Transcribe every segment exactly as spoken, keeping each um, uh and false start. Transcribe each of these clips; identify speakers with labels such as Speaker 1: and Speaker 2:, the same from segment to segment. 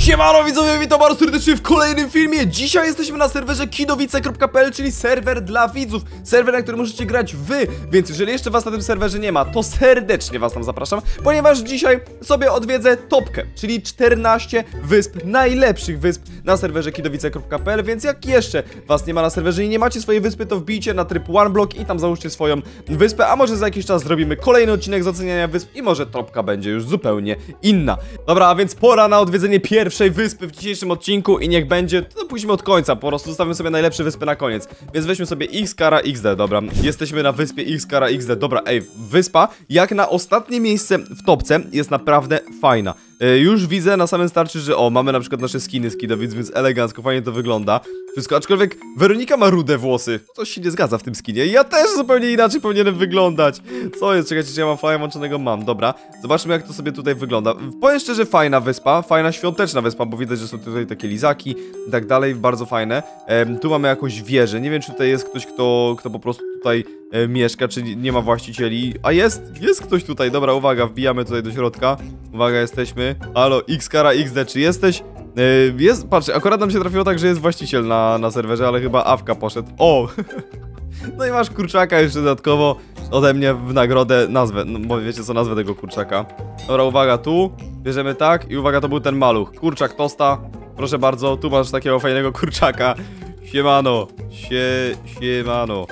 Speaker 1: Siemano widzowie, witam bardzo serdecznie w kolejnym filmie. Dzisiaj jesteśmy na serwerze kidowice kropka pe el, czyli serwer dla widzów. Serwer, na którym możecie grać wy. Więc jeżeli jeszcze was na tym serwerze nie ma, to serdecznie was tam zapraszam, ponieważ dzisiaj sobie odwiedzę topkę, czyli czternaście wysp, najlepszych wysp na serwerze kidowice kropka pe el. Więc jak jeszcze was nie ma na serwerze i nie macie swojej wyspy, to wbijcie na tryb OneBlock i tam załóżcie swoją wyspę. A może za jakiś czas zrobimy kolejny odcinek z oceniania wysp i może topka będzie już zupełnie inna. Dobra, a więc pora na odwiedzenie pierwszej wyspy w dzisiejszym odcinku i niech będzie, to pójdźmy od końca, po prostu zostawimy sobie najlepsze wyspy na koniec. Więc weźmy sobie X-Kara iks de, dobra, jesteśmy na wyspie X-Kara iks de, dobra, ej, wyspa jak na ostatnie miejsce w topce jest naprawdę fajna. Yy, już widzę na samym starcie, że o, mamy na przykład nasze skiny z kidowic, więc elegancko, fajnie to wygląda. Wszystko, aczkolwiek Weronika ma rude włosy. Coś się nie zgadza w tym skinie. Ja też zupełnie inaczej powinienem wyglądać. Co jest? Czekajcie, czy ja mam flya włączonego? Mam, dobra. Zobaczmy, jak to sobie tutaj wygląda. Powiem szczerze, fajna wyspa, fajna świąteczna wyspa, bo widać, że są tutaj takie lizaki i tak dalej, bardzo fajne. Ehm, tu mamy jakąś wieżę. Nie wiem, czy tutaj jest ktoś, kto, kto po prostu tutaj e, mieszka, czy nie ma właścicieli. A jest, jest ktoś tutaj. Dobra, uwaga, wbijamy tutaj do środka. Uwaga, jesteśmy. Halo, X-Kara iks de, czy jesteś? Yy, jest, patrz, akurat nam się trafiło tak, że jest właściciel na, na serwerze, ale chyba Awka poszedł. O! No i masz kurczaka jeszcze dodatkowo ode mnie w nagrodę nazwę, no bo wiecie co, nazwę tego kurczaka. Dobra, uwaga, tu bierzemy tak i uwaga, to był ten maluch. Kurczak tosta, proszę bardzo, tu masz takiego fajnego kurczaka. Siemano, sie, siemano.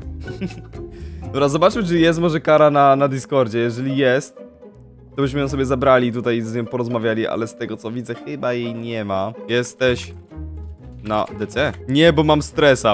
Speaker 1: Dobra, zobaczmy, czy jest może Kara na, na Discordzie. Jeżeli jest, to byśmy ją sobie zabrali tutaj, z nią porozmawiali, ale z tego co widzę, chyba jej nie ma. Jesteś na de ce? Nie, bo mam stresa.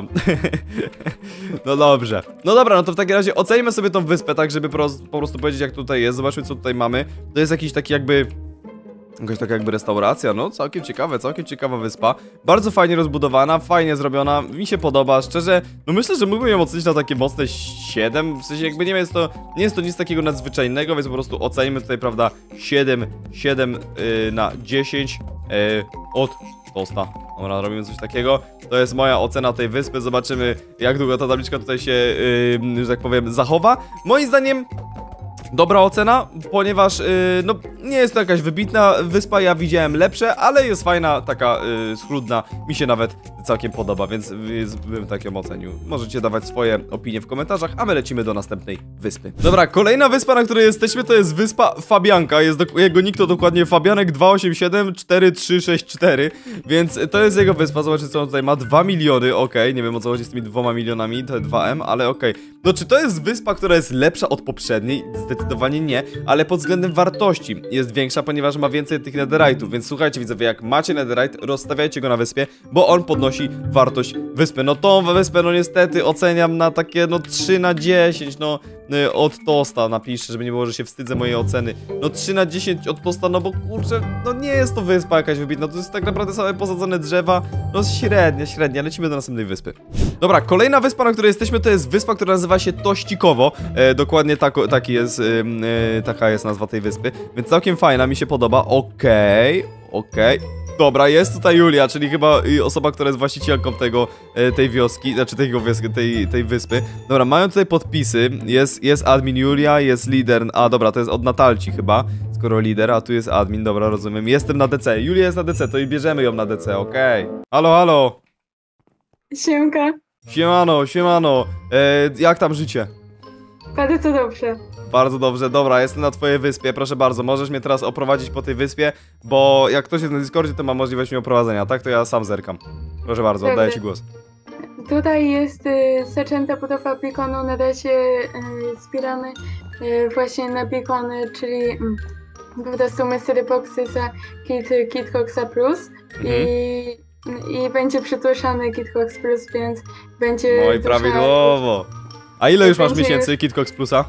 Speaker 1: No dobrze. No dobra, no to w takim razie ocenimy sobie tą wyspę, tak żeby po, po prostu powiedzieć, jak tutaj jest. Zobaczmy, co tutaj mamy. To jest jakiś taki jakby... jakaś taka jakby restauracja, no całkiem ciekawe, całkiem ciekawa wyspa. Bardzo fajnie rozbudowana, fajnie zrobiona, mi się podoba, szczerze, no myślę, że mógłbym ją ocenić na takie mocne siedem, w sensie jakby nie jest to, nie jest to nic takiego nadzwyczajnego, więc po prostu ocenimy tutaj, prawda, siedem, siedem yy, na dziesięć yy, od tosta. Dobra, robimy coś takiego. To jest moja ocena tej wyspy, zobaczymy, jak długo ta tabliczka tutaj się, yy, że tak powiem, zachowa. Moim zdaniem dobra ocena, ponieważ yy, no nie jest to jakaś wybitna wyspa, ja widziałem lepsze, ale jest fajna, taka yy, schludna, mi się nawet całkiem podoba, więc yy, bym tak ją ocenił. Możecie dawać swoje opinie w komentarzach, a my lecimy do następnej wyspy. Dobra, kolejna wyspa, na której jesteśmy, to jest wyspa Fabianka, jest do, jego nick to dokładnie Fabianek dwa osiem siedem cztery trzy sześć cztery, więc to jest jego wyspa, zobaczcie co on tutaj ma, dwa miliony, okej, okay. Nie wiem o co chodzi z tymi dwoma milionami, te dwa em, ale okej. Okay. No czy to jest wyspa, która jest lepsza od poprzedniej? Zdecydowanie nie, ale pod względem wartości jest większa, ponieważ ma więcej tych netherite'ów, więc słuchajcie widzowie, jak macie netherite, rozstawiajcie go na wyspie, bo on podnosi wartość wyspy. No tą wyspę, no niestety oceniam na takie, no trzy na dziesięć, no y, od tosta napiszę, żeby nie było, że się wstydzę mojej oceny. No trzy na dziesięć od tosta, no bo kurczę, no nie jest to wyspa jakaś wybitna, to jest tak naprawdę same posadzone drzewa, no średnia, średnia, lecimy do następnej wyspy. Dobra, kolejna wyspa, na której jesteśmy, to jest wyspa, która nazywa się Tościkowo, e, dokładnie tako, taki jest, e, e, taka jest nazwa tej wyspy, więc całkiem fajna, mi się podoba, okej, okay, okej. Okay. Dobra, jest tutaj Julia, czyli chyba osoba, która jest właścicielką tego, tej wioski, znaczy tego wioski, tej, tej wyspy. Dobra, mają tutaj podpisy, jest, jest admin Julia, jest lider, a dobra, to jest od Natalci chyba, skoro lider, a tu jest admin, dobra, rozumiem. Jestem na de ce, Julia jest na de ce, to i bierzemy ją na de ce, okej. Okay. Halo, halo.
Speaker 2: Siemka.
Speaker 1: Siemano, siemano, e, jak tam życie?
Speaker 2: Bardzo dobrze.
Speaker 1: Bardzo dobrze, dobra, jestem na twojej wyspie, proszę bardzo, możesz mnie teraz oprowadzić po tej wyspie, bo jak ktoś jest na Discordzie, to ma możliwość mnie oprowadzenia, tak? To ja sam zerkam. Proszę bardzo, oddaję ci głos.
Speaker 2: Tutaj jest y, zaczęta budowa beaconu, na razie y, zbieramy y, właśnie na beacony, czyli y, po prostu mystery boxy za kit, kit Coxa Plus mhm. i, i będzie przytłoczony kit Cox Plus, więc będzie...
Speaker 1: No i prawidłowo. A ile już masz miesięcy kit Cox Plusa?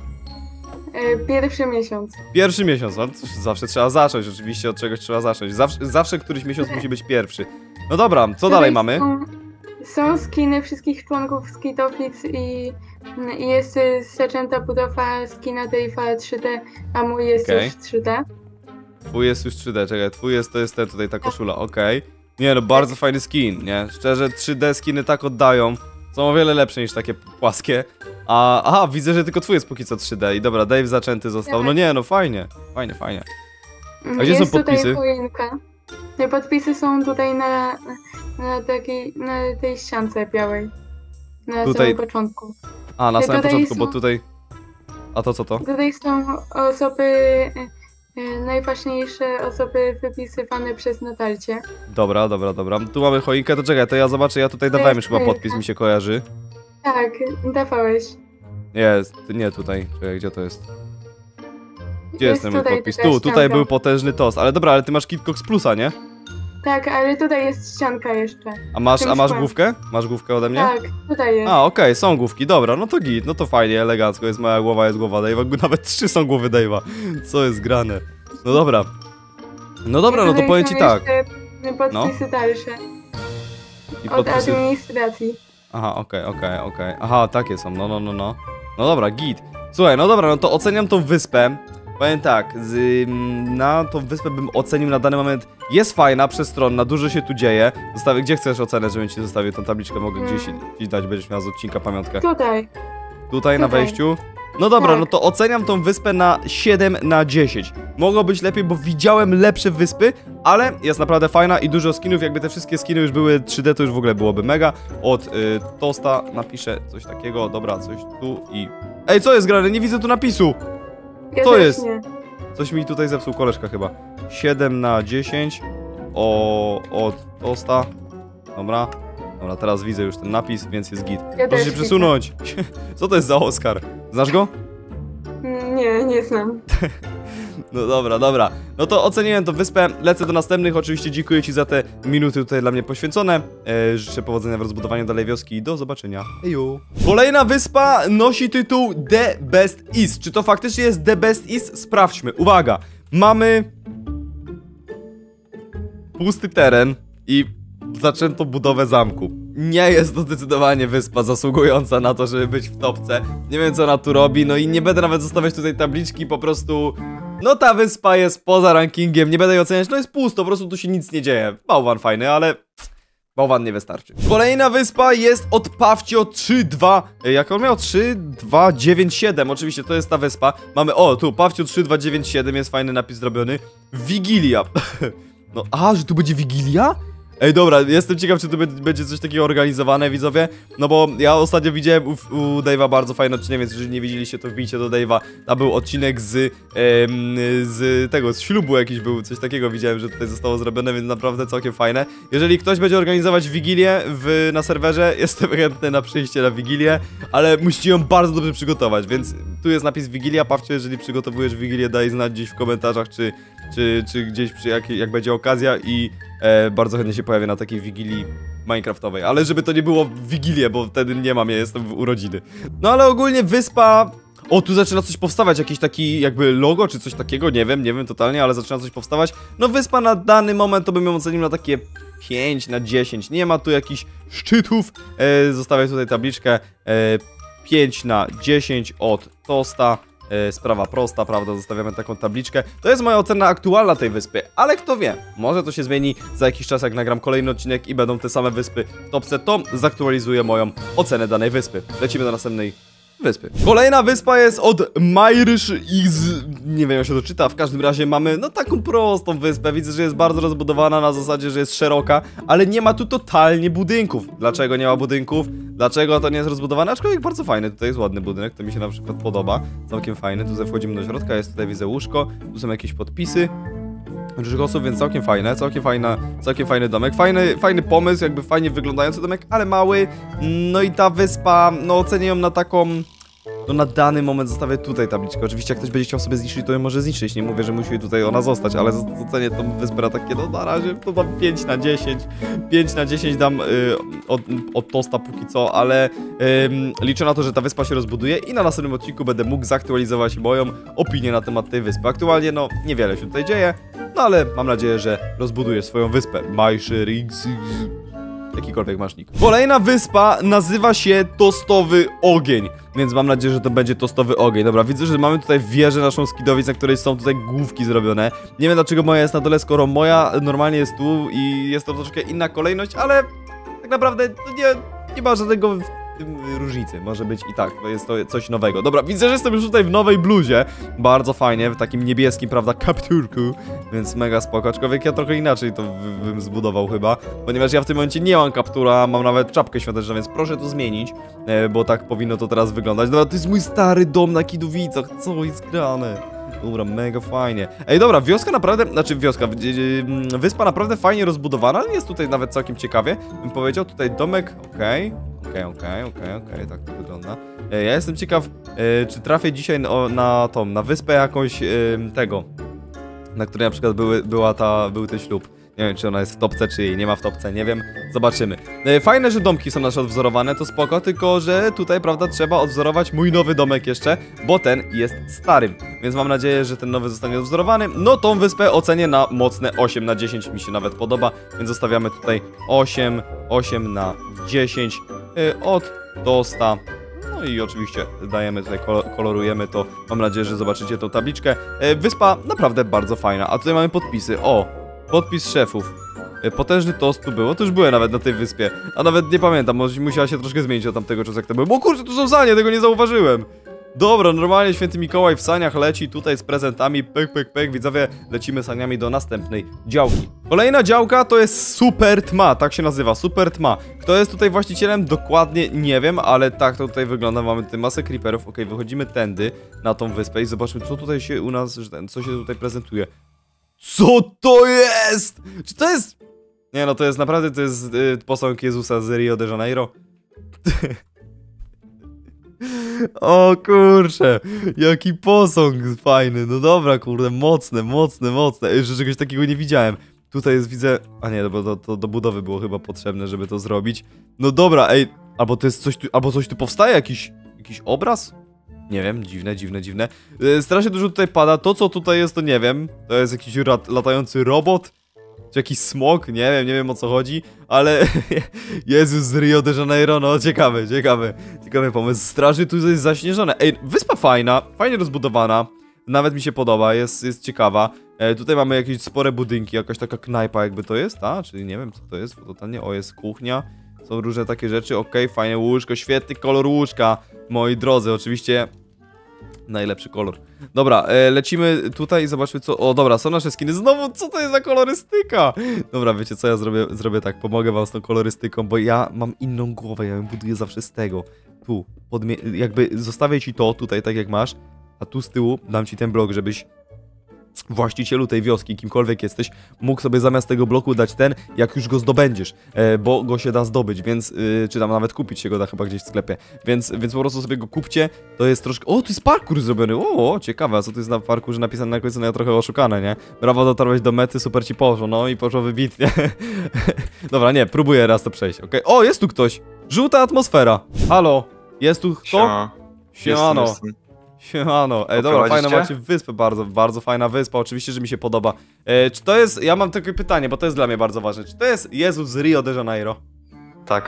Speaker 2: Pierwszy miesiąc.
Speaker 1: Pierwszy miesiąc, no zawsze trzeba zacząć, oczywiście od czegoś trzeba zacząć. Zawsze, zawsze któryś miesiąc musi być pierwszy. No dobra, co Tutaj dalej mamy?
Speaker 2: Są, są skiny wszystkich członków z Kitoflix i, i jest zaczęta budowa skina Dave'a trzy de, a mój jest okay. już trzy de.
Speaker 1: Twój jest już trzy de, czekaj, twój jest to jest ten, tutaj ta koszula, okej. Okay. Nie no, bardzo fajny skin, nie? Szczerze, trzy de skiny tak oddają. Są o wiele lepsze niż takie płaskie. A, aha, widzę, że tylko twój jest póki co trzy de i dobra, Dave zaczęty został. No nie, no fajnie, fajnie, fajnie. A gdzie
Speaker 2: jest
Speaker 1: są podpisy?
Speaker 2: Tutaj choinka. Te podpisy są tutaj na, na takiej, na tej ściance białej. Na
Speaker 1: Tutaj-
Speaker 2: samym początku.
Speaker 1: A, na
Speaker 2: Te
Speaker 1: samym
Speaker 2: tutaj
Speaker 1: początku, bo
Speaker 2: są-
Speaker 1: tutaj... A to co to?
Speaker 2: Tutaj są osoby, y, y, najważniejsze osoby wypisywane przez Natalcie.
Speaker 1: Dobra, dobra, dobra. Tu mamy choinkę, to czekaj, to ja zobaczę, ja tutaj
Speaker 2: To
Speaker 1: dawałem już
Speaker 2: jest
Speaker 1: chyba
Speaker 2: choinka.
Speaker 1: podpis, mi się kojarzy.
Speaker 2: Tak, dawałeś.
Speaker 1: Jest, nie tutaj. Czekaj, gdzie to jest? Gdzie jest ten mój
Speaker 2: tutaj
Speaker 1: podpis?
Speaker 2: taka
Speaker 1: Tu, tutaj
Speaker 2: ścianka.
Speaker 1: był potężny tost. Ale dobra, ale ty masz Kitcox Plusa, nie?
Speaker 2: Tak, ale tutaj jest ścianka jeszcze.
Speaker 1: A masz,
Speaker 2: Tym
Speaker 1: a masz
Speaker 2: szłem.
Speaker 1: główkę? Masz główkę ode mnie?
Speaker 2: Tak, tutaj jest.
Speaker 1: A, okej, są główki, dobra, no to git, no to fajnie, elegancko, jest moja głowa, jest głowa Dave'a, nawet trzy są głowy Dave'a, co jest grane. No dobra. No dobra, no to
Speaker 2: Tutaj
Speaker 1: powiem
Speaker 2: są
Speaker 1: ci tak.
Speaker 2: jeszcze podpisy dalsze.
Speaker 1: I
Speaker 2: Od
Speaker 1: podpisy...
Speaker 2: administracji.
Speaker 1: Aha, okej, okej, okej. Aha, takie są, no, no, no, no. No dobra, git. Słuchaj, no dobra, no to oceniam tą wyspę. Powiem tak, z, ym, na tą wyspę bym ocenił na dany moment. Jest fajna, przestronna, dużo się tu dzieje. Zostawię, gdzie chcesz ocenę, żebym ci zostawił tą tabliczkę, mogę
Speaker 2: Mm.
Speaker 1: gdzieś, gdzieś dać, będziesz miał z odcinka pamiątkę.
Speaker 2: Tutaj.
Speaker 1: Tutaj na
Speaker 2: Tutaj.
Speaker 1: wejściu. No dobra,
Speaker 2: Tak.
Speaker 1: no to oceniam tą wyspę na siedem na dziesięć. Mogło być lepiej, bo widziałem lepsze wyspy, ale jest naprawdę fajna i dużo skinów. Jakby te wszystkie skiny już były trzy D, to już w ogóle byłoby mega. Od y, Tosta napiszę coś takiego, dobra, coś tu i... Ej, co jest grane? Nie widzę tu napisu!
Speaker 2: Ja
Speaker 1: To
Speaker 2: też
Speaker 1: jest.
Speaker 2: Nie.
Speaker 1: Coś mi tutaj zepsuł koleżka chyba. siedem na dziesięć. O, od Tosta. Dobra. Dobra, teraz widzę już ten napis, więc jest git.
Speaker 2: Ja
Speaker 1: Proszę
Speaker 2: też
Speaker 1: się przesunąć. Co to jest za Oskar? Znasz go?
Speaker 2: widzę. Nie, nie znam.
Speaker 1: No dobra, dobra. No to oceniłem tą wyspę, lecę do następnych. Oczywiście dziękuję ci za te minuty tutaj dla mnie poświęcone. E, życzę powodzenia w rozbudowaniu dalej wioski i do zobaczenia. Hejo. Kolejna wyspa nosi tytuł The Best East. Czy to faktycznie jest The Best East? Sprawdźmy. Uwaga. Mamy pusty teren i zaczęto budowę zamku. Nie jest to zdecydowanie wyspa zasługująca na to, żeby być w topce. Nie wiem, co ona tu robi, no i nie będę nawet zostawiać tutaj tabliczki, po prostu... No ta wyspa jest poza rankingiem, nie będę jej oceniać, no jest pusto, po prostu tu się nic nie dzieje. Bałwan fajny, ale... Bałwan nie wystarczy. Kolejna wyspa jest od Pawcio trzy dwa... Jak on miał? trzy dwa dziewięć siedem, oczywiście to jest ta wyspa. Mamy, o tu, Pawcio trzy dwa dziewięć siedem, jest fajny napis zrobiony. Wigilia. No, a, że tu będzie Wigilia? Ej, dobra, jestem ciekaw, czy tu będzie coś takiego organizowane, widzowie. No bo ja ostatnio widziałem u, u Dave'a bardzo fajny odcinek, więc jeżeli nie widzieliście, to wbijcie do Dave'a. Tam był odcinek z, em, z tego, z ślubu jakiś był, coś takiego widziałem, że tutaj zostało zrobione, więc naprawdę całkiem fajne. Jeżeli ktoś będzie organizować Wigilię w, na serwerze, jestem chętny na przyjście na Wigilię, ale musicie ją bardzo dobrze przygotować, więc tu jest napis Wigilia. Pawcio, jeżeli przygotowujesz Wigilię, daj znać gdzieś w komentarzach, czy, czy, czy gdzieś przy jak, jak będzie okazja i e, bardzo chętnie się pojawię na takiej Wigilii minecraftowej, ale żeby to nie było w Wigilię, bo wtedy nie mam, ja jestem w urodziny. No ale ogólnie wyspa... O, tu zaczyna coś powstawać, jakiś taki jakby logo, czy coś takiego, nie wiem, nie wiem totalnie, ale zaczyna coś powstawać. No wyspa na dany moment to bym ją ocenił na takie pięć na dziesięć, nie ma tu jakichś szczytów. E, zostawię tutaj tabliczkę e, pięć na dziesięć od Tosta. E, sprawa prosta, prawda, zostawiamy taką tabliczkę. To jest moja ocena aktualna tej wyspy, ale kto wie, może to się zmieni za jakiś czas, jak nagram kolejny odcinek i będą te same wyspy w topce, to zaktualizuję moją ocenę danej wyspy. Lecimy do następnej wyspy. Kolejna wyspa jest od Myrysz X... Nie wiem jak się to czyta, w każdym razie mamy no taką prostą wyspę. Widzę, że jest bardzo rozbudowana na zasadzie, że jest szeroka, ale nie ma tu totalnie budynków. Dlaczego nie ma budynków? Dlaczego to nie jest rozbudowane? Aczkolwiek bardzo fajny, tutaj jest ładny budynek, to mi się na przykład podoba. Całkiem fajny, tu wchodzimy do środka, jest tutaj widzę łóżko, tu są jakieś podpisy dużych osób, więc całkiem fajne, całkiem fajna, całkiem fajny domek, fajny, fajny pomysł, jakby fajnie wyglądający domek, ale mały. No i ta wyspa, no ocenię ją na taką, no na dany moment zostawię tutaj tabliczkę. Oczywiście jak ktoś będzie chciał sobie zniszczyć, to ją może zniszczyć, nie mówię, że musi tutaj ona zostać, ale ocenię tą wyspę na takie, no na razie to dam pięć na dziesięć, pięć na dziesięć dam y, od, od Tosta póki co, ale y, liczę na to, że ta wyspa się rozbuduje i na następnym odcinku będę mógł zaktualizować moją opinię na temat tej wyspy. Aktualnie no niewiele się tutaj dzieje, no ale mam nadzieję, że rozbudujesz swoją wyspę. Majszyrix... Jakikolwiek masz nick. Kolejna wyspa nazywa się Tostowy Ogień, więc mam nadzieję, że to będzie Tostowy Ogień. Dobra, widzę, że mamy tutaj wieżę naszą Skidowic, na której są tutaj główki zrobione. Nie wiem dlaczego moja jest na dole, skoro moja normalnie jest tu i jest to troszkę inna kolejność, ale tak naprawdę to nie, nie ma żadnego tym różnicy, może być i tak, to jest to coś nowego. Dobra, widzę, że jestem już tutaj w nowej bluzie, bardzo fajnie, w takim niebieskim, prawda, kapturku, więc mega spoko, aczkolwiek ja trochę inaczej to bym zbudował chyba, ponieważ ja w tym momencie nie mam kaptura, mam nawet czapkę świąteczną, więc proszę to zmienić, e, bo tak powinno to teraz wyglądać. Dobra, to jest mój stary dom na Kidowicach, co jest grane? Dobra, mega fajnie. Ej, dobra, wioska naprawdę, znaczy wioska, wyspa naprawdę fajnie rozbudowana, jest tutaj nawet całkiem ciekawie, bym powiedział, tutaj domek, okej, okej, okej, okej, okej, tak to wygląda. Ja jestem ciekaw, czy trafię dzisiaj na, na tą, na wyspę jakąś tego, na której na przykład były, była ta, był ten ślub. Nie wiem, czy ona jest w topce, czy jej nie ma w topce, nie wiem. Zobaczymy. Fajne, że domki są nasze odwzorowane, to spoko, tylko że tutaj, prawda, trzeba odwzorować mój nowy domek jeszcze, bo ten jest starym. Więc mam nadzieję, że ten nowy zostanie odwzorowany. No tą wyspę ocenię na mocne osiem na dziesięć, mi się nawet podoba, więc zostawiamy tutaj osiem, osiem na dziesięć yy, od do stu. No i oczywiście dajemy tutaj, kolorujemy to. Mam nadzieję, że zobaczycie tą tabliczkę. Yy, wyspa naprawdę bardzo fajna, a tutaj mamy podpisy. O! Podpis szefów. Potężny tost tu było, to już byłem nawet na tej wyspie. A nawet nie pamiętam, może musiała się troszkę zmienić od tamtego czasu jak to było. Bo kurczę, tu są sanie, tego nie zauważyłem. Dobra, normalnie święty Mikołaj w saniach leci tutaj z prezentami, pyk, pyk, pyk. Widzowie, lecimy saniami do następnej działki. Kolejna działka to jest super tma, tak się nazywa, super tma. Kto jest tutaj właścicielem? Dokładnie nie wiem, ale tak to tutaj wygląda. Mamy tutaj masę creeperów, ok, wychodzimy tędy na tą wyspę i zobaczmy, co tutaj się u nas, co się tutaj prezentuje. Co to jest? Czy to jest... Nie no, to jest naprawdę, to jest yy, posąg Jezusa z Rio de Janeiro. O kurczę, jaki posąg fajny. No dobra, kurde, mocne, mocne, mocne. Jeszcze czegoś takiego nie widziałem. Tutaj jest, widzę... A nie, bo to, to do budowy było chyba potrzebne, żeby to zrobić. No dobra, ej, albo to jest coś tu... Albo coś tu powstaje, jakiś... Jakiś obraz? Nie wiem, dziwne, dziwne, dziwne. Yy, strasznie dużo tutaj pada. To, co tutaj jest, to nie wiem. To jest jakiś rat, latający robot? Czy jakiś smok? Nie wiem, nie wiem o co chodzi. Ale... Jezus z Rio de Janeiro, no ciekawe, ciekawe. Ciekawy pomysł. Strasznie tu jest zaśnieżone. Ej, wyspa fajna, fajnie rozbudowana. Nawet mi się podoba, jest, jest ciekawa. E, tutaj mamy jakieś spore budynki, jakaś taka knajpa jakby to jest, a? Czyli nie wiem co to jest, totalnie. O, jest kuchnia. Są różne takie rzeczy, okej, okay, fajne łóżko, świetny kolor łóżka, moi drodzy, oczywiście najlepszy kolor. Dobra, e, lecimy tutaj i zobaczmy co... O, dobra, są nasze skiny, znowu, co to jest za kolorystyka? Dobra, wiecie co, ja zrobię, zrobię tak, pomogę wam z tą kolorystyką, bo ja mam inną głowę, ja ją buduję zawsze z tego. Tu, jakby zostawię ci to tutaj, tak jak masz, a tu z tyłu dam ci ten blok, żebyś... właścicielu tej wioski, kimkolwiek jesteś, mógł sobie zamiast tego bloku dać ten, jak już go zdobędziesz, e, bo go się da zdobyć, więc, y, czy tam nawet kupić się go da chyba gdzieś w sklepie, więc, więc po prostu sobie go kupcie, to jest troszkę, o, tu jest parkour zrobiony, o, o ciekawe, a co tu jest na parkurze napisane na końcu, no ja trochę oszukane, nie? Brawo, dotarłeś do mety, super ci poszło, no i poszło wybitnie. Dobra, nie, próbuję raz to przejść, okej, okay. O, jest tu ktoś, żółta atmosfera, halo, jest tu kto?
Speaker 3: Siema.
Speaker 1: Siemano.
Speaker 3: Jestem, jestem.
Speaker 1: Siemano, ej dobra, fajna macie wyspę, bardzo, bardzo fajna wyspa, oczywiście, że mi się podoba. E, czy to jest, ja mam takie pytanie, bo to jest dla mnie bardzo ważne, czy to jest Jezus z Rio de Janeiro?
Speaker 3: Tak,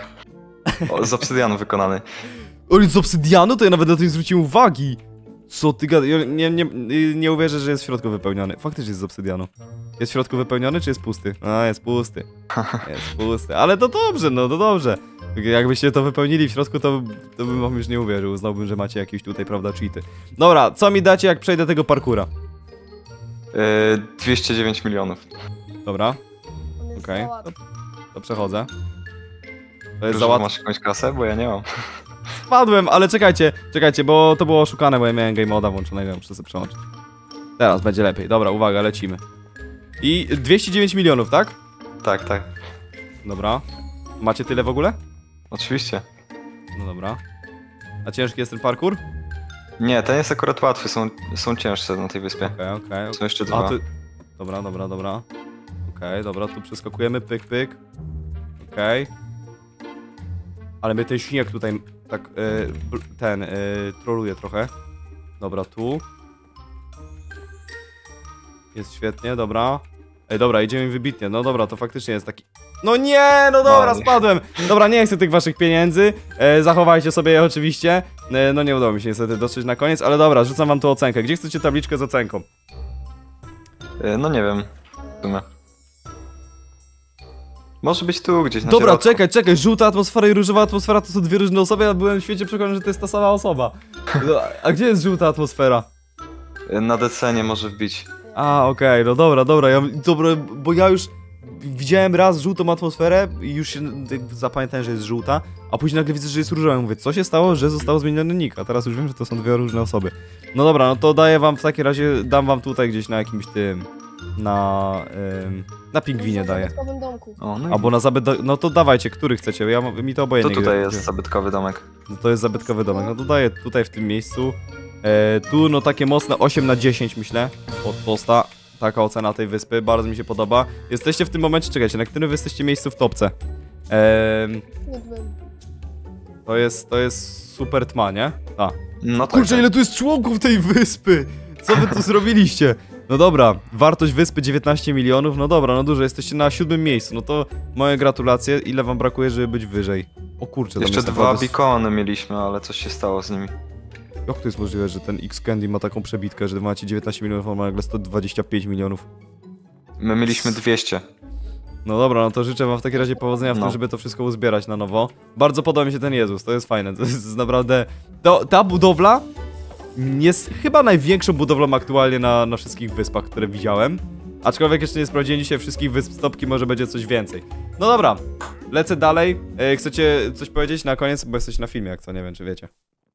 Speaker 3: o, z obsydianu wykonany.
Speaker 1: O, z obsydianu? To ja nawet na to nie zwróciłem uwagi. Co ty gadasz? Nie, nie, nie uwierzę, że jest w środku wypełniony. Faktycznie jest z obsydianu. Jest w środku wypełniony, czy jest pusty? A, jest pusty. Jest pusty, ale to dobrze, no to dobrze. Jakbyście to wypełnili w środku, to, to bym wam już nie uwierzył. Uznałbym, że macie jakieś tutaj, prawda, cheaty. Dobra, co mi dacie, jak przejdę tego parkura?
Speaker 3: Yy, dwieście dziewięć milionów.
Speaker 1: Dobra. Okej, okay. to, to przechodzę. To jest
Speaker 3: za
Speaker 1: łatwe.
Speaker 3: Masz jakąś kasę? Bo ja nie mam.
Speaker 1: Spadłem, ale czekajcie, czekajcie, bo to było oszukane, bo ja miałem game moda włączonego, muszę sobie przełączyć. Teraz będzie lepiej. Dobra, uwaga, lecimy. I dwieście dziewięć milionów, tak?
Speaker 3: Tak, tak.
Speaker 1: Dobra. Macie tyle w ogóle?
Speaker 3: Oczywiście.
Speaker 1: No dobra. A ciężki jest ten parkour?
Speaker 3: Nie, ten jest akurat łatwy, są, są cięższe na tej wyspie.
Speaker 1: Okej, okay, okej. Okay.
Speaker 3: Są jeszcze dwa.
Speaker 1: Ty... Dobra, dobra, dobra. Okej, okay, dobra, tu przeskakujemy, pyk, pyk. Okej. Okay. Ale my ten śnieg tutaj tak, yy, ten, yy, troluje trochę. Dobra, tu. Jest świetnie, dobra. Ej, dobra, idziemy wybitnie, no dobra, to faktycznie jest taki... No nie, no dobra, no, spadłem. Dobra, nie chcę tych waszych pieniędzy, e, zachowajcie sobie je oczywiście. E, no nie udało mi się niestety dotrzeć na koniec, ale dobra, rzucam wam tu ocenkę. Gdzie chcecie tabliczkę z ocenką?
Speaker 3: Yy, no nie wiem, w sumie. Może być tu gdzieś na
Speaker 1: Dobra,
Speaker 3: środku.
Speaker 1: czekaj, czekaj, żółta atmosfera i różowa atmosfera to są dwie różne osoby, ja byłem w świecie przekonany, że to jest ta sama osoba. No, a gdzie jest żółta atmosfera?
Speaker 3: Na decenie może wbić.
Speaker 1: A, okej, no dobra, dobra, ja, dobra, bo ja już widziałem raz żółtą atmosferę i już się zapamiętałem, że jest żółta, a później nagle widzę, że jest różowa. Mówię, co się stało, że został zmieniony nick, a teraz już wiem, że to są dwie różne osoby. No dobra, no to daję wam w takim razie, dam wam tutaj gdzieś na jakimś tym, na, ym, na pingwinie daję.
Speaker 4: W domku.
Speaker 3: O, no i
Speaker 1: Albo na zabyt, no to dawajcie, który chcecie, ja, mi to
Speaker 3: to
Speaker 1: obojętnie.
Speaker 3: tutaj
Speaker 1: gdzie-
Speaker 3: jest zabytkowy domek.
Speaker 1: No to jest zabytkowy domek, no to daję tutaj w tym miejscu. E, tu no takie mocne osiem na dziesięć myślę, od posta. Taka ocena tej wyspy, bardzo mi się podoba. Jesteście w tym momencie, czekajcie, na którym wy jesteście miejscu w topce? Em,
Speaker 4: Nie byłem.
Speaker 1: to jest, to jest super tma, nie? A.
Speaker 3: No tak.
Speaker 1: Kurczę, ile tu jest członków tej wyspy! Co wy tu zrobiliście? No dobra, wartość wyspy dziewiętnaście milionów, no dobra, no dużo, jesteście na siódmym miejscu, no to moje gratulacje. Ile wam brakuje, żeby być wyżej? O kurczę, tam
Speaker 3: Jeszcze
Speaker 1: jest
Speaker 3: dwa
Speaker 1: naprawdę...
Speaker 3: beacony mieliśmy, ale coś się stało z nimi.
Speaker 1: Jak to jest możliwe, że ten X-Candy ma taką przebitkę, że wy macie dziewiętnaście milionów, a on ma nagle sto dwadzieścia pięć milionów?
Speaker 3: My mieliśmy dwieście.
Speaker 1: No dobra, no to życzę wam w takim razie powodzenia w
Speaker 3: No.
Speaker 1: tym, żeby to wszystko uzbierać na nowo. Bardzo podoba mi się ten Jezus, to jest fajne, to jest naprawdę... To, ta budowla jest chyba największą budowlą aktualnie na, na wszystkich wyspach, które widziałem. Aczkolwiek jeszcze nie sprawdziłem dzisiaj wszystkich wysp stopki, może będzie coś więcej. No dobra, lecę dalej. E, chcecie coś powiedzieć na koniec? Bo jesteś na filmie, jak co, nie wiem czy wiecie.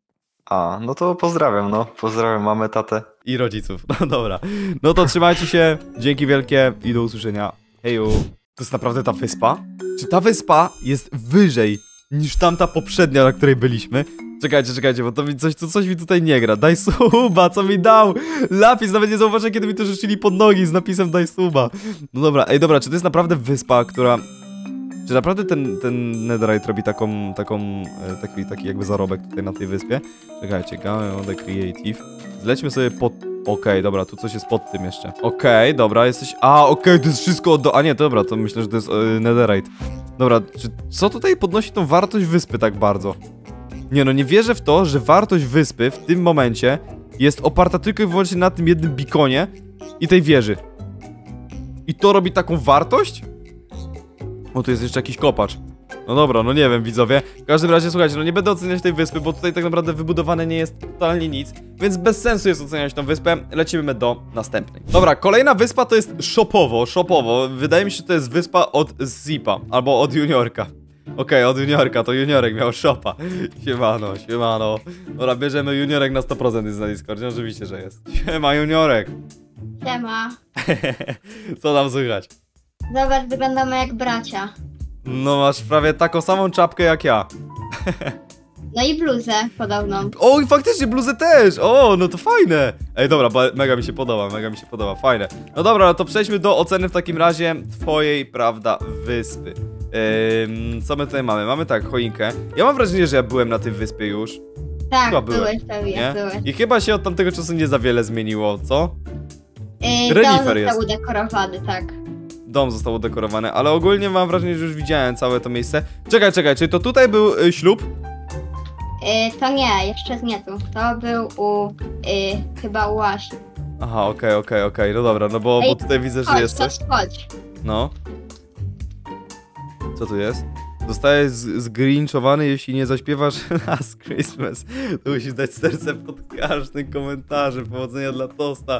Speaker 3: A, no to pozdrawiam, no. Pozdrawiam mamę, tatę.
Speaker 1: I rodziców. No dobra. No to trzymajcie się. Dzięki wielkie i do usłyszenia. Heju. To jest naprawdę ta wyspa? Czy ta wyspa jest wyżej niż tamta poprzednia, na której byliśmy? Czekajcie, czekajcie, bo to mi coś, to coś mi tutaj nie gra. Daj suba, co mi dał? Lapis, nawet nie zauważyłem, kiedy mi to rzucili pod nogi z napisem daj suba. No dobra, ej dobra, czy to jest naprawdę wyspa, która... Czy naprawdę ten, ten netherite robi taką, taką, e, taki, taki jakby zarobek tutaj na tej wyspie? Czekajcie, Game on the Creative. Zlećmy sobie pod... Okej, okay, dobra, tu coś jest pod tym jeszcze. Okej, okay, dobra, jesteś... A, okej, okay, to jest wszystko do... A nie, dobra, to myślę, że to jest e, netherite. Dobra, czy co tutaj podnosi tą wartość wyspy tak bardzo? Nie no, nie wierzę w to, że wartość wyspy w tym momencie jest oparta tylko i wyłącznie na tym jednym beaconie i tej wieży. I to robi taką wartość? O, tu jest jeszcze jakiś kopacz. No dobra, no nie wiem, widzowie. W każdym razie, słuchajcie, no nie będę oceniać tej wyspy, bo tutaj tak naprawdę wybudowane nie jest totalnie nic, więc bez sensu jest oceniać tą wyspę. Lecimy do następnej. Dobra, kolejna wyspa to jest Shopowo, Shopowo. Wydaje mi się, że to jest wyspa od Zipa, albo od Juniorka. Okej, okay, od Juniorka, to Juniorek miał shopa. Siemano, siemano. Dobra, bierzemy Juniorek na sto procent jest na Discordzie, oczywiście, że jest. Siema, Juniorek.
Speaker 5: Siema.
Speaker 1: Co tam słychać?
Speaker 5: Zobacz, wyglądamy jak bracia.
Speaker 1: No masz prawie taką samą czapkę jak ja.
Speaker 5: No i bluzę podobną.
Speaker 1: O, i faktycznie bluzę też! O, no to fajne! Ej, dobra, ba- mega mi się podoba, mega mi się podoba, fajne. No dobra, no to przejdźmy do oceny w takim razie twojej, prawda, wyspy. Ym, co my tutaj mamy? Mamy tak, choinkę. Ja mam wrażenie, że ja byłem na tej wyspie już.
Speaker 5: Tak,
Speaker 1: Chyba byłem,
Speaker 5: byłeś pewnie,
Speaker 1: Nie?
Speaker 5: byłeś.
Speaker 1: I chyba się od tamtego czasu nie za wiele zmieniło, co?
Speaker 5: Yy,
Speaker 1: Renifer
Speaker 5: dom
Speaker 1: jest.
Speaker 5: został udekorowany, tak.
Speaker 1: Dom został udekorowany, ale ogólnie mam wrażenie, że już widziałem całe to miejsce. Czekaj, czekaj, czy to tutaj był y, ślub?
Speaker 5: Yy, to nie, jeszcze nie tu. To był u... Yy, chyba u Asi.
Speaker 1: Aha, okej, okej, okej, no dobra, no bo, bo
Speaker 5: Ej,
Speaker 1: tutaj widzę, że
Speaker 5: Chodź,
Speaker 1: jest coś.
Speaker 5: chodź, chodź.
Speaker 1: No. Co tu jest? Zostajesz z- zgrinczowany, jeśli nie zaśpiewasz Last Christmas. To musisz dać serce pod każdym komentarzem. Powodzenia dla Tosta.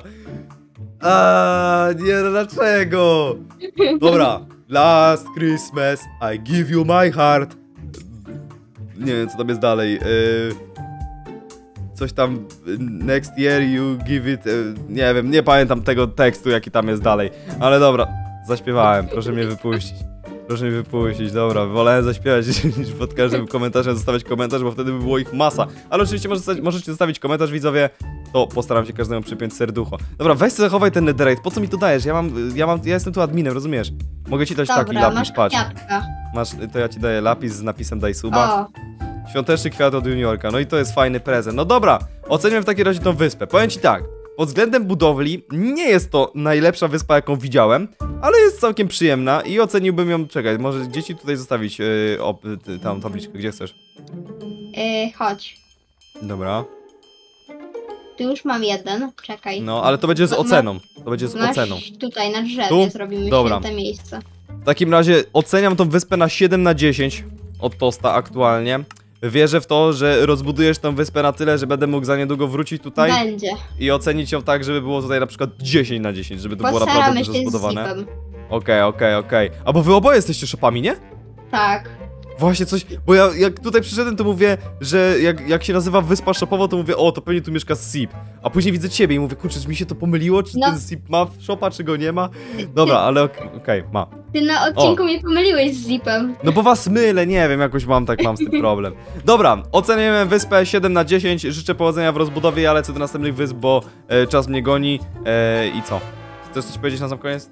Speaker 1: A nie, no dlaczego? Dobra. Last Christmas, I give you my heart. Nie wiem, co tam jest dalej. Yy, coś tam, next year you give it... Yy, nie wiem, nie pamiętam tego tekstu, jaki tam jest dalej. Ale dobra, zaśpiewałem, proszę mnie wypuścić. Proszę mnie wypuścić, dobra, wolałem zaśpiewać niż pod każdym komentarzem zostawiać komentarz, bo wtedy by było ich masa. Ale oczywiście możecie, możecie zostawić komentarz, widzowie, to postaram się każdemu przypiąć serducho. Dobra, weź sobie zachowaj ten netherite, po co mi to dajesz? Ja mam, ja mam, ja jestem tu adminem, rozumiesz? Mogę ci dać taki
Speaker 5: Dobra,
Speaker 1: lapis,
Speaker 5: masz
Speaker 1: patrz.
Speaker 5: kwiatka.
Speaker 1: Masz, to ja ci daję lapis z napisem daj suba.
Speaker 5: O,
Speaker 1: Świąteczny kwiat od Juniorka, no i to jest fajny prezent. No dobra, ocenimy w takim razie tą wyspę. Powiem ci tak, pod względem budowli nie jest to najlepsza wyspa, jaką widziałem, ale jest całkiem przyjemna i oceniłbym ją, czekaj, może dzieci tutaj zostawić yy, op, y, tam tabliczkę, gdzie chcesz.
Speaker 5: yy, chodź.
Speaker 1: Dobra,
Speaker 5: Tu już mam jeden, czekaj.
Speaker 1: no ale to będzie z
Speaker 5: Ma-
Speaker 1: oceną, to będzie z
Speaker 5: Masz
Speaker 1: oceną.
Speaker 5: tutaj na drzewie
Speaker 1: Tu?
Speaker 5: zrobimy
Speaker 1: Dobra.
Speaker 5: święte miejsce.
Speaker 1: W takim razie oceniam tą wyspę na siedem na dziesięć od Tosta aktualnie. Wierzę w to, że rozbudujesz tę wyspę na tyle, że będę mógł za niedługo wrócić tutaj
Speaker 5: Będzie.
Speaker 1: i ocenić ją tak, żeby było tutaj na przykład dziesięć na dziesięć, żeby to było naprawdę
Speaker 5: Postaramy
Speaker 1: dobrze
Speaker 5: się z
Speaker 1: zbudowane.
Speaker 5: zipem.
Speaker 1: Okej, okej, okej. A bo wy oboje jesteście szopami, nie?
Speaker 5: Tak.
Speaker 1: Właśnie coś, bo ja jak tutaj przyszedłem, to mówię, że jak, jak się nazywa wyspa szopowa, to mówię, o, to pewnie tu mieszka Sip. A później widzę ciebie i mówię, kurczę, czy mi się to pomyliło, czy
Speaker 5: No.
Speaker 1: ten Sip ma szopa, czy go nie ma? Dobra, ale okej, okay, ma.
Speaker 5: Ty na odcinku mnie pomyliłeś z zipem.
Speaker 1: No bo was mylę, nie wiem, jakoś mam tak, mam z tym problem. Dobra, oceniamy wyspę siedem na dziesięć, życzę powodzenia w rozbudowie, ja lecę do następnych wysp, bo e, czas mnie goni. E, I co? Chcesz coś powiedzieć na sam koniec?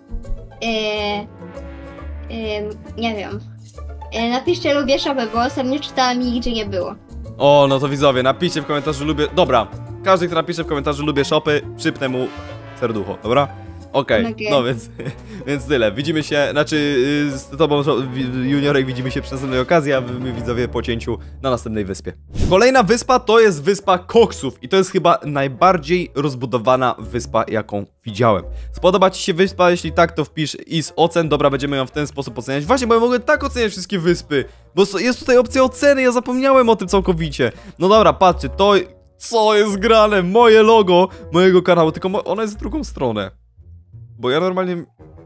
Speaker 5: Yy, yy, nie wiem. Yy, napiszcie lubię szopę, bo ostatnio czytałam i nigdzie nie było.
Speaker 1: O, no to widzowie, napiszcie w komentarzu lubię... Dobra, każdy, kto napisze w komentarzu lubię shopy, przypnę mu serducho, dobra? Okej, okay.
Speaker 5: Okay.
Speaker 1: No więc, więc tyle. Widzimy się, znaczy yy, z tobą, Juniorek, widzimy się przy następnej okazji, a my widzowie po cięciu na następnej wyspie. Kolejna wyspa to jest wyspa koksów i to jest chyba najbardziej rozbudowana wyspa, jaką widziałem. Spodoba ci się wyspa? Jeśli tak, to wpisz i z ocen. Dobra, będziemy ją w ten sposób oceniać. Właśnie, bo ja mogę tak oceniać wszystkie wyspy, bo jest tutaj opcja oceny, ja zapomniałem o tym całkowicie. No dobra, patrzcie, to... Co jest grane? Moje logo mojego kanału, tylko mo ono jest w drugą stronę. Bo ja normalnie...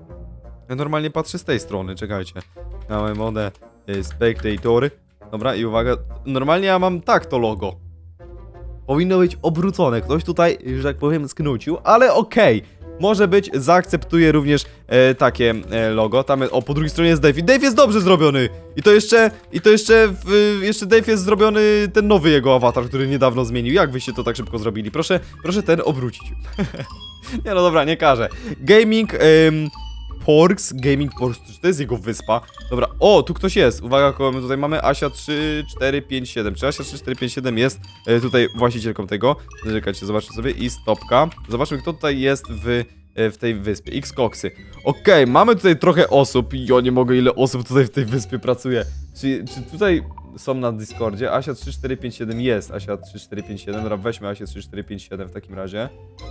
Speaker 1: Ja normalnie patrzę z tej strony, czekajcie. Mamy modę y, Spectator. Dobra, i uwaga, normalnie ja mam tak to logo. Powinno być obrócone, ktoś tutaj, że tak powiem, sknucił, ale okej. Okay. Może być, zaakceptuję również e, takie e, logo. Tam, o, po drugiej stronie jest Dave. I Dave jest dobrze zrobiony! I to jeszcze, i to jeszcze, w, jeszcze Dave jest zrobiony, ten nowy jego awatar, który niedawno zmienił. Jak wyście to tak szybko zrobili? Proszę, proszę ten obrócić. Nie no dobra, nie każę. Gaming, ym, Porks, Gaming Porks, czy to jest jego wyspa? Dobra, o, tu ktoś jest. Uwaga, kogo my tutaj mamy? Asia trzy cztery pięć siedem. Czy Asia trzy cztery pięć siedem jest e, tutaj właścicielką tego? Czekajcie, zobaczmy sobie. I stopka. Zobaczmy, kto tutaj jest w, e, w tej wyspie. X-Koksy. Okej, okay, mamy tutaj trochę osób. I ja nie mogę, ile osób tutaj w tej wyspie pracuje. Czy, czy tutaj są na Discordzie? Asia trzy cztery pięć siedem jest. Asia trzy cztery pięć siedem. Dobra, weźmy Asię trzy cztery pięć siedem w takim razie.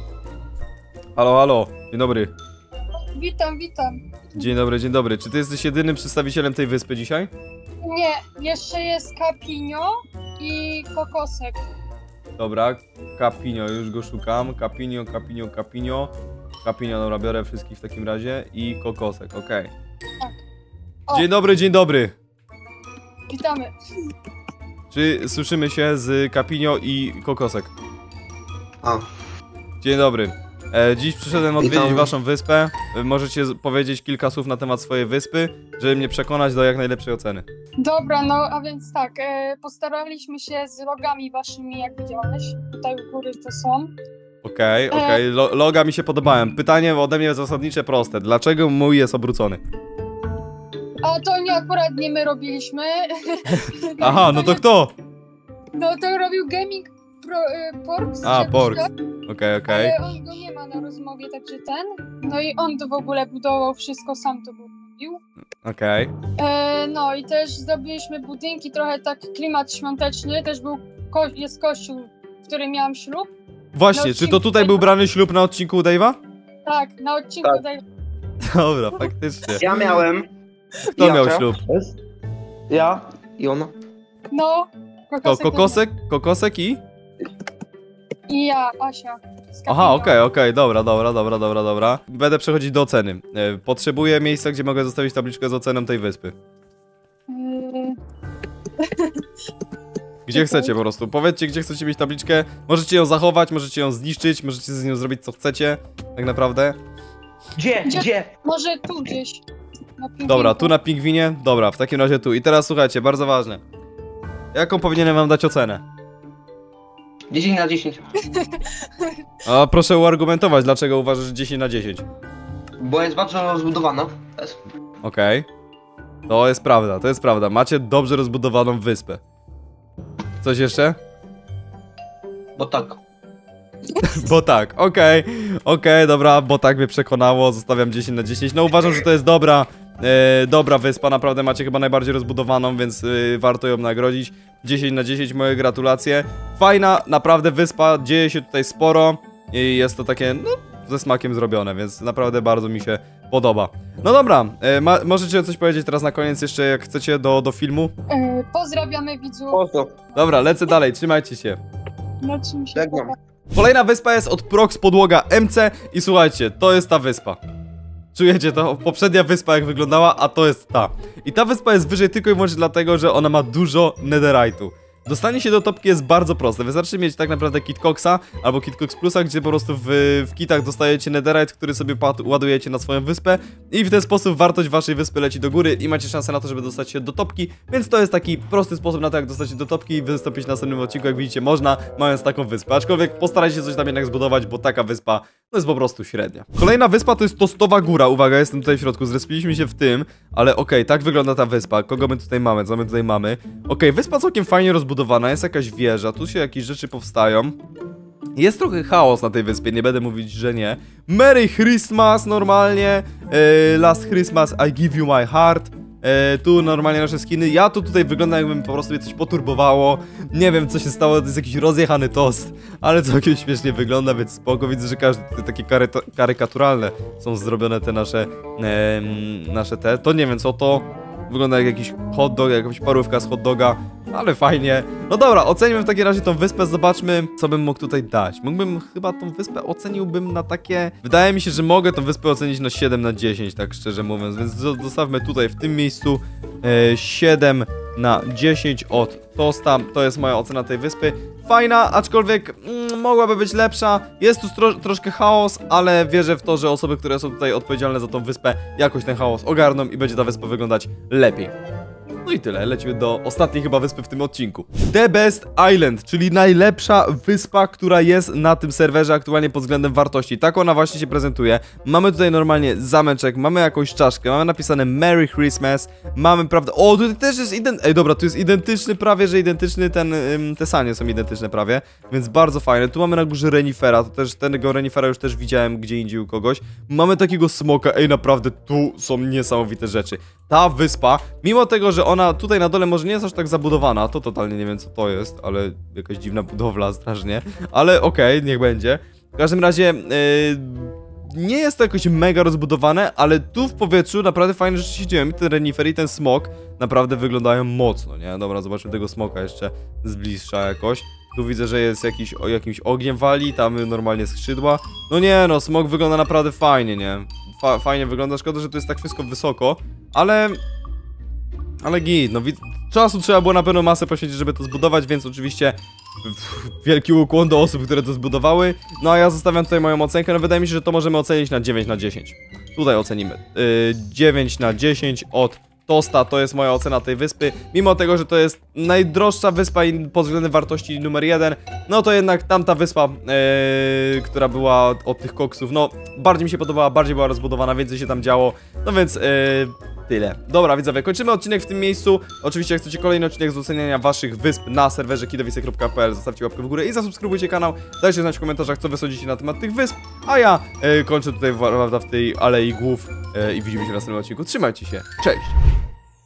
Speaker 1: Halo, halo. Dzień dobry.
Speaker 4: Witam, witam.
Speaker 1: Dzień dobry, dzień dobry. Czy ty jesteś jedynym przedstawicielem tej wyspy dzisiaj?
Speaker 4: Nie, jeszcze jest Kapinio i Kokosek.
Speaker 1: Dobra, Kapinio, już go szukam. Kapinio, Kapinio, Kapinio. Kapinio, dobra, biorę wszystkich w takim razie. I Kokosek, okej.
Speaker 4: Tak.
Speaker 1: Okay. Dzień dobry, dzień dobry.
Speaker 4: Witamy.
Speaker 1: Czy słyszymy się z Kapinio i Kokosek?
Speaker 6: A.
Speaker 1: Dzień dobry. E, dziś przyszedłem odwiedzić
Speaker 6: Witam.
Speaker 1: waszą wyspę. E, możecie z- powiedzieć kilka słów na temat swojej wyspy, żeby mnie przekonać do jak najlepszej oceny.
Speaker 4: Dobra, no a więc tak, e, postaraliśmy się z logami waszymi, jak widziałeś. Tutaj u góry to są.
Speaker 1: Okej, okay, okej, okay. Lo- loga mi się podobałem. Pytanie ode mnie zasadnicze, proste. Dlaczego mój jest obrócony?
Speaker 4: A to nie akurat nie my robiliśmy.
Speaker 1: Aha, no to kto?
Speaker 4: No to robił Gaming Pro, e, Porks.
Speaker 1: A,
Speaker 4: czy
Speaker 1: Porks.
Speaker 4: coś,
Speaker 1: Okej, okej.
Speaker 4: Ale on go nie ma na rozmowie, także ten. No i on to w ogóle budował wszystko, sam to robił.
Speaker 1: Okej.
Speaker 4: E, no i też zdobyliśmy budynki, trochę tak klimat świąteczny, też był, ko jest kościół, w którym miałam ślub.
Speaker 1: Właśnie,
Speaker 4: Na
Speaker 1: czy to tutaj był brany ślub na odcinku u Dave'a?
Speaker 4: Tak, na odcinku
Speaker 6: Tak.
Speaker 4: tutaj.
Speaker 1: Dobra, faktycznie.
Speaker 6: Ja miałem.
Speaker 1: Kto
Speaker 6: ja
Speaker 1: miał
Speaker 6: miałem.
Speaker 1: ślub?
Speaker 6: Jest? Ja i ona.
Speaker 4: No,
Speaker 1: To
Speaker 4: kokosek
Speaker 1: kokosek, kokosek i?
Speaker 4: i ja, Asia. z
Speaker 1: Aha,
Speaker 4: Kapino.
Speaker 1: okej, okej, dobra, dobra, dobra, dobra, dobra. Będę przechodzić do oceny. E, Potrzebuję miejsca, gdzie mogę zostawić tabliczkę z oceną tej wyspy.
Speaker 4: Yy,
Speaker 1: Gdzie chcecie po prostu. Powiedzcie, gdzie chcecie mieć tabliczkę. Możecie ją zachować, możecie ją zniszczyć, możecie z nią zrobić co chcecie. Tak naprawdę.
Speaker 6: Gdzie?
Speaker 4: Gdzie?
Speaker 6: Gdzie?
Speaker 4: może tu gdzieś. Na pingwinku.
Speaker 1: Dobra, tu na pingwinie. Dobra, w takim razie tu. I teraz słuchajcie, bardzo ważne. Jaką powinienem wam dać ocenę?
Speaker 6: dziesięć na dziesięć.
Speaker 1: A proszę uargumentować, dlaczego uważasz, że dziesięć na dziesięć.
Speaker 6: Bo jest bardzo rozbudowana. Jest.
Speaker 1: Okej. To jest prawda, to jest prawda. Macie dobrze rozbudowaną wyspę. Coś jeszcze?
Speaker 6: Bo tak.
Speaker 1: Bo tak, okej, okej, dobra, bo tak mnie przekonało, zostawiam dziesięć na dziesięć. No uważam, że to jest dobra, e, dobra wyspa, naprawdę macie chyba najbardziej rozbudowaną, więc e, warto ją nagrodzić. dziesięć na dziesięć, moje gratulacje. Fajna, naprawdę wyspa, dzieje się tutaj sporo i jest to takie, no ze smakiem zrobione, więc naprawdę bardzo mi się podoba. No dobra, e, ma, możecie coś powiedzieć teraz na koniec jeszcze, jak chcecie, do, do filmu?
Speaker 4: E, pozdrawiamy widzów.
Speaker 6: Pozdro.
Speaker 1: Dobra, lecę dalej, trzymajcie się.
Speaker 4: Na czym się
Speaker 6: Żegnam.
Speaker 4: poda-
Speaker 1: Kolejna wyspa jest od Prox Podłoga M C i słuchajcie, to jest ta wyspa. Czujecie to? Poprzednia wyspa jak wyglądała, a to jest ta. I ta wyspa jest wyżej tylko i wyłącznie dlatego, że ona ma dużo netherite'u. Dostanie się do topki jest bardzo proste. Wystarczy mieć tak naprawdę Kit Coxa albo Kit Cox Plusa, gdzie po prostu w, w kitach dostajecie netherite, który sobie ładujecie na swoją wyspę i w ten sposób wartość waszej wyspy leci do góry i macie szansę na to, żeby dostać się do topki, więc to jest taki prosty sposób na to, jak dostać się do topki i wystąpić w następnym odcinku, jak widzicie, można, mając taką wyspę. Aczkolwiek postarajcie się coś tam jednak zbudować, bo taka wyspa no jest po prostu średnia. Kolejna wyspa to jest Tostowa Góra. Uwaga, jestem tutaj w środku, zrespiliśmy się w tym, ale okej, okay, tak wygląda ta wyspa. Kogo my tutaj mamy? Co my tutaj mamy? Okej, okay, wyspa całkiem fajnie rozbudowana, jest jakaś wieża, tu się jakieś rzeczy powstają. Jest trochę chaos na tej wyspie, nie będę mówić, że nie. Merry Christmas normalnie, e, Last Christmas I give you my heart. E, tu normalnie nasze skiny. Ja tu tutaj wygląda, jakbym po prostu mnie coś poturbowało. Nie wiem, co się stało, to jest jakiś rozjechany tost, ale całkiem śmiesznie wygląda, więc spoko. Widzę, że każde te takie kary karykaturalne są zrobione te nasze e, nasze te. To nie wiem, co to wygląda jak jakiś hot dog, jakaś parówka z hot doga, ale fajnie. No dobra, ocenimy w takim razie tą wyspę, zobaczmy, co bym mógł tutaj dać. Mógłbym chyba tą wyspę oceniłbym na takie... Wydaje mi się, że mogę tą wyspę ocenić na siedem na dziesięć, tak szczerze mówiąc, więc zostawmy tutaj w tym miejscu e, siedem na dziesięć od Tosta. To jest moja ocena tej wyspy. Fajna, aczkolwiek mm, mogłaby być lepsza. Jest tu tro troszkę chaos, ale wierzę w to, że osoby, które są tutaj odpowiedzialne za tą wyspę, jakoś ten chaos ogarną i będzie ta wyspa wyglądać lepiej. No i tyle, lecimy do ostatniej chyba wyspy w tym odcinku. The Best Island, czyli najlepsza wyspa, która jest na tym serwerze aktualnie pod względem wartości. Tak ona właśnie się prezentuje. Mamy tutaj normalnie zameczek, mamy jakąś czaszkę, mamy napisane Merry Christmas, mamy, prawda... O, tutaj też jest identyczny... Ej, dobra, tu jest identyczny, prawie, że identyczny ten... Ym, te sanie są identyczne prawie, więc bardzo fajne. Tu mamy na górze renifera, to też tego renifera już też widziałem gdzie indziej u kogoś. Mamy takiego smoka, ej, naprawdę, tu są niesamowite rzeczy. Ta wyspa, mimo tego, że ona tutaj na dole może nie jest aż tak zabudowana, to totalnie nie wiem co to jest, ale jakaś dziwna budowla strasznie, ale okej, okay, niech będzie. W każdym razie yy, nie jest to jakoś mega rozbudowane, ale tu w powietrzu naprawdę fajne rzeczy się dzieją i ten renifer i ten smok naprawdę wyglądają mocno, nie? Dobra, zobaczmy tego smoka jeszcze z bliższa jakoś. Tu widzę, że jest jakiś, o, jakimś ogniem wali, tam normalnie skrzydła. No nie no, smok wygląda naprawdę fajnie, nie? Fa fajnie wygląda, szkoda, że to jest tak wszystko wysoko, ale... Ale git, no czasu trzeba było na pewno masę poświęcić, żeby to zbudować, więc oczywiście wielki ukłon do osób, które to zbudowały. No a ja zostawiam tutaj moją ocenkę, no wydaje mi się, że to możemy ocenić na dziewięć na dziesięć. Tutaj ocenimy. Yy, dziewięć na dziesięć od Tosta, to jest moja ocena tej wyspy. Mimo tego, że to jest najdroższa wyspa i pod względem wartości numer jeden, no to jednak tamta wyspa, yy, która była od tych koksów, no bardziej mi się podobała, bardziej była rozbudowana, więcej się tam działo, no więc... Yy, Tyle. Dobra, widzowie, kończymy odcinek w tym miejscu. Oczywiście, jak chcecie kolejny odcinek z oceniania waszych wysp na serwerze kidowice kropka p l, zostawcie łapkę w górę i zasubskrybujcie kanał. Dajcie znać w komentarzach, co wy sądzicie na temat tych wysp. A ja e, kończę tutaj w, w tej alei głów e, i widzimy się w następnym odcinku. Trzymajcie się, cześć!